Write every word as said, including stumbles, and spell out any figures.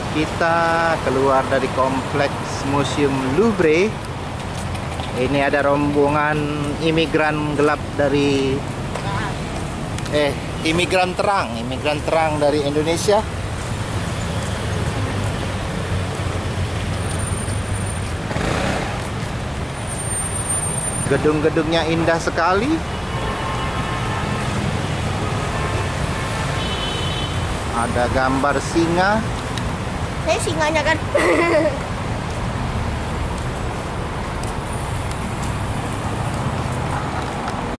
Kita keluar dari kompleks Museum Louvre. Ini ada rombongan imigran gelap dari eh imigran terang, imigran terang dari Indonesia. Gedung-gedungnya indah sekali. Ada gambar singa. Saya singanya kan.